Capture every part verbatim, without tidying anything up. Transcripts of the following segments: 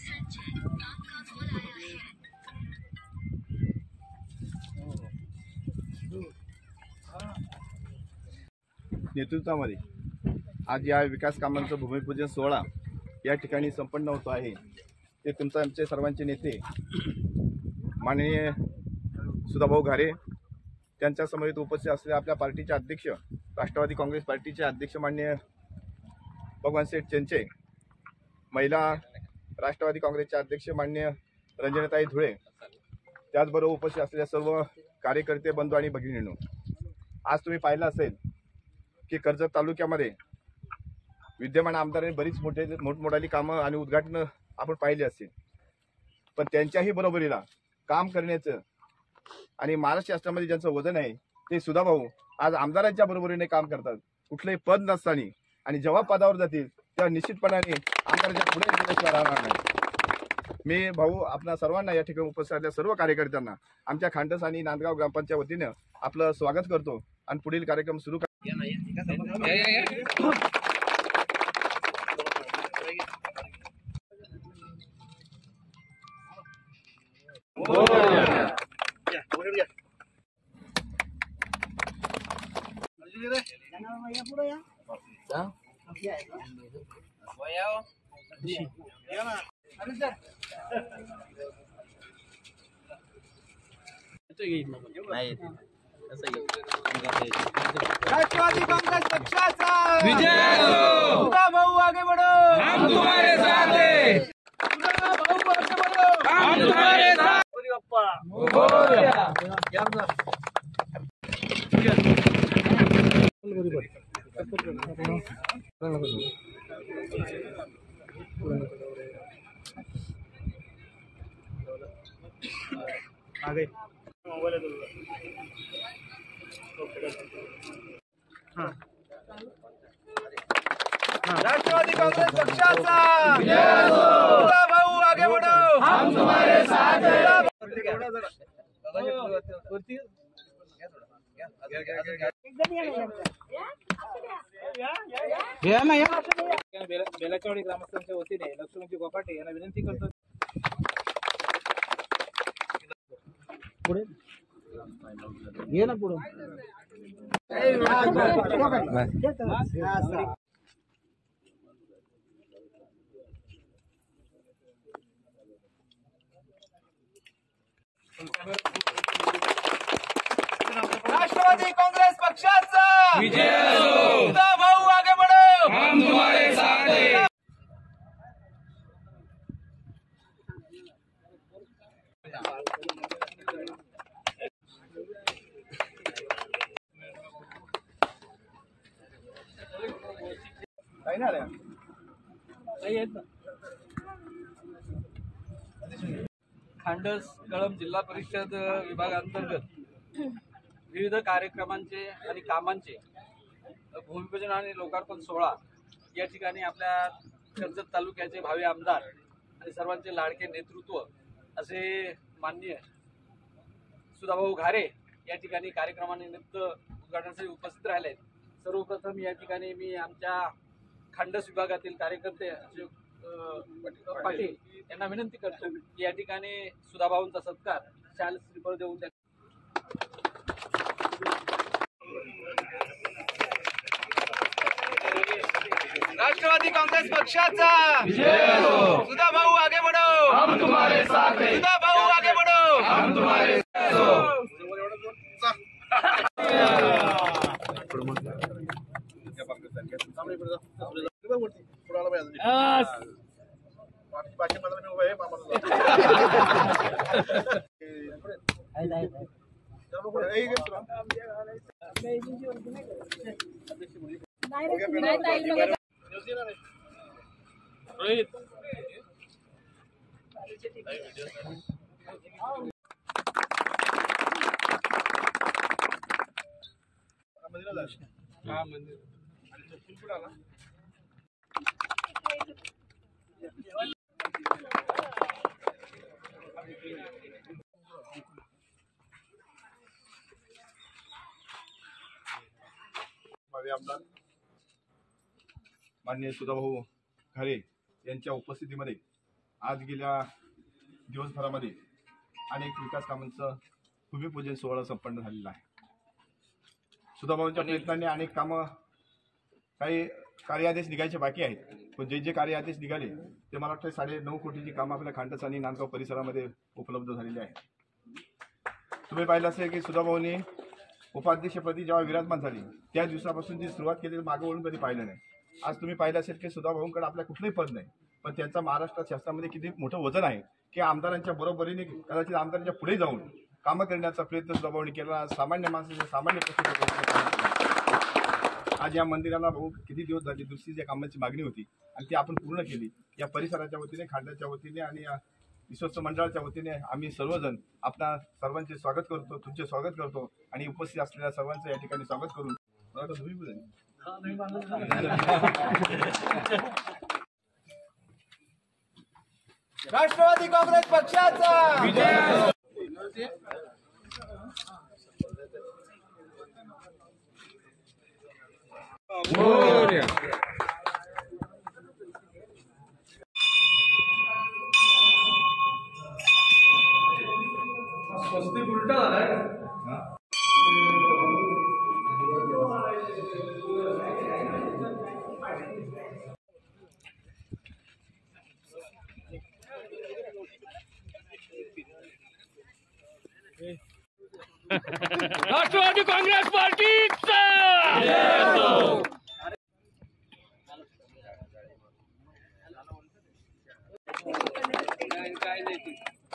नेतृत्वामध्ये आज या विकास कामांचं भूमिपूजन सोहळा या ठिकाणी संपन्न होत आहे। ते तुमचे आमचे सर्वांचे नेते माननीय सुधाभाऊ घारे त्यांच्या समवेत उपस्थित असलेल्या आपल्या पार्टीचे अध्यक्ष राष्ट्रवादी काँग्रेस पार्टीचे अध्यक्ष माननीय भगवान शेठ चेंचे, महिला राष्ट्रवादी काँग्रेसचे अध्यक्ष माननीय रंजनताई धुळे, त्याचबरोबर उपस्थित असलेल्या सर्व कार्यकर्ते बंधू आणि भगिनींनो, आज तुम्ही पाहिलं असेल की कर्जत तालुक्यामध्ये विद्यमान आमदारांनी बरीच मोठे मोठमोठाली कामं आणि उद्घाटन आपण पाहिली असतील, पण त्यांच्याही बरोबरीला काम करण्याचं आणि महाराष्ट्र शासनामध्ये ज्यांचं वजन आहे ते सुधाभाऊ आज आमदारांच्या बरोबरीने काम करतात, कुठलंही पद नसताना, आणि जेव्हा पदावर जातील तेव्हा निश्चितपणाने आमदारांच्या पुढे गेल्याशिवाय राहणार नाही। मी भाऊ आपल्या सर्वांना या ठिकाणी उपस्थित असलेल्या सर्व कार्यकर्त्यांना आमच्या खांडस आणि नांदगाव ग्रामपंचायत वतीनं आपलं स्वागत करतो आणि पुढील कार्यक्रम सुरू कर राष्ट्रवादी कांग्रेस पक्षाचा विजय हो। सुधाभाऊ आगे बढ़ो, हम तुम्हारे साथ हैं। सुधाभाऊ आगे बढ़ो, हम तुम्हारे साथ। बोली बाप्पा आगे राष्ट्रवादी कांग्रेस पक्षाचा सुधाभाऊ आगे बढ़ो, हम तुम्हारे साथ हैं। बेलाचवाडी ग्रामस्थांच्या वतीने लक्ष्मणजी गोपाटे यांना विनंती करतो पुढे ये ना पुढे राष्ट्रवादी कांग्रेस पक्षाचा विजय हो। सुधाभाऊ आगे बढ़ो, हम तुम्हारे साथ हैं। खांडस कळंब जिल्हा परिषद विभागांतर्गत विविध कार्यक्रमांचे आणि कामांचे भूमिपूजन आणि लोकार्पण सोहळा या ठिकाणी आपल्या कर्जत तालुक्याचे भावी आमदार आणि सर्वांचे लाडके नेतृत्व असे माननीय सुधाभाऊ घारे या ठिकाणी कार्यक्रमानिमित्त उद्घाटनासाठी उपस्थित राहिले आहेत। सर्वप्रथम या ठिकाणी मी आमच्या खांडस विभागातील कार्यकर्ते पाटील यांना विनंती करतो की या ठिकाणी सुधाभाऊंचा सत्कार शाल श्रीफळ देऊन द्या। राष्ट्रवादी कांग्रेस पक्षाचा विजय हो। सुधाभाऊ आगे बढ़ो, हम तुम्हारे साथ हैं। सुधाभाऊ आगे बढ़ो, हम तुम्हारे साथ हैं। आमदार माननीय सुधाभाऊ घारे यांच्या उपस्थितीमध्ये आज गेल्या दिवसभरामध्ये अनेक विकास कामांचं भूमिपूजन सोहळा संपन्न झालेला आहे. सुधाभाऊंच्या प्रयत्नांनी अनेक कामं, काही कार्यादेश निघायचे बाकी आहेत, पण जे जे कार्यादेश निघाले ते मला वाटतं साडे नऊ कोटीची कामं आपल्या खांडस आणि नांदगाव परिसरामध्ये उपलब्ध झालेली आहे. तुम्ही पाहिलं असेल की सुधाभाऊंनी उपाध्यक्षपदी जेव्हा विराजमान झाली त्या दिवसापासून जी सुरुवात केली मागे वळून कधी पाहिलं नाही. आज तुम्ही पाहिलं असेल की सुधाभाऊंकडे आपल्या कुठलंही पद नाही, पण त्यांचा महाराष्ट्र शासनामध्ये किती मोठं वजन आहे की आमदारांच्या बरोबरीने कदाचित आमदारांच्या पुढे जाऊन कामं करण्याचा प्रयत्न सुधाभाऊंनी केला. सामान्य माणसाच्या सामान्य प्रश्न आज या मंदिराला भाऊ किती दिवस झाले दुरुस्तीच्या कामाची मागणी होती आणि ती आपण पूर्ण केली. या परिसराच्या वतीने, खांड्याच्या वतीने आणि विश्वस्त मंडळाच्या वतीने आम्ही सर्वजण आपल्या सर्वांचे स्वागत करतो, तुमचे स्वागत करतो आणि उपस्थित असलेल्या सर्वांचं या ठिकाणी स्वागत करून राष्ट्रवादी काँग्रेस पक्षाचा विजय. स्वस्तिक उलटा झालाय. राष्ट्रवादी काँग्रेस पार्टीचा काय नाही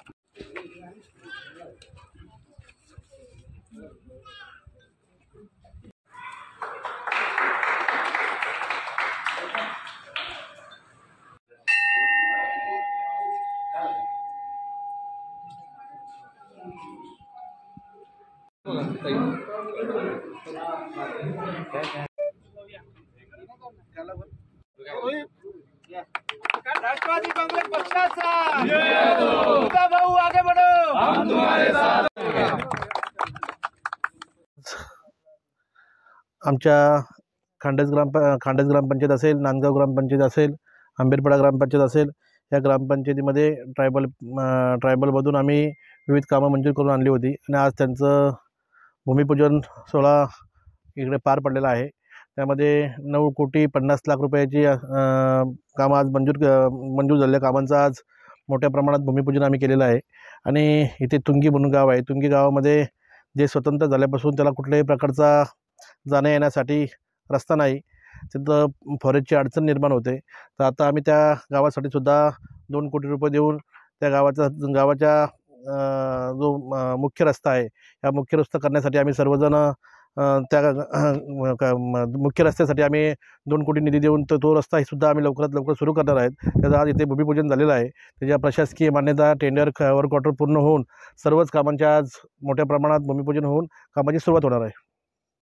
राष्ट्रवादी काँग्रेस पक्षाचा विजय. भाऊ आगे बढ़ो, हम तुम्हारे साथ. आमच्या खांडस ग्राम खांडस ग्रामपंचायत असेल, नांदगाव ग्रामपंचायत असेल, आंबेडपाडा ग्रामपंचायत असेल, या ग्रामपंचायतीमध्ये ट्रायबल ट्रायबलमधून आम्ही विविध कामं मंजूर करून आणली होती आणि आज त्यांचं भूमिपूजन सोहळा इकडे पार पडलेला आहे. त्यामध्ये नऊ कोटी पन्नास लाख रुपयाची कामं आज मंजूर मंजूर झालेल्या कामांचं आज मोठ्या प्रमाणात भूमिपूजन आम्ही केलेलं आहे. आणि इथे तुंगी म्हणून गाव आहे. तुंगी गावामध्ये जे स्वतंत्र झाल्यापासून त्याला कुठल्याही प्रकारचा जाण्या येण्यासाठी रस्ता नाही, तिथं फॉरेस्टची अडचण निर्माण होते. तर आता आम्ही त्या गावासाठी सुद्धा दोन कोटी रुपये देऊन त्या गावाचा गावाच्या जो मुख्य रस्ता आहे या मुख्य रस्ता करण्यासाठी आम्ही सर्वजण त्या मुख्य रस्त्यासाठी आम्ही दोन कोटी निधी देऊन तो तो रस्ता सुद्धा आम्ही लवकरात लवकर सुरू करणार आहेत. त्याचं आज इथे भूमिपूजन झालेलं आहे. त्याच्या प्रशासकीय मान्यता, टेंडर, वर्क ऑर्डर पूर्ण होऊन सर्वच कामांच्या आज मोठ्या प्रमाणात भूमिपूजन होऊन कामाची सुरुवात होणार आहे.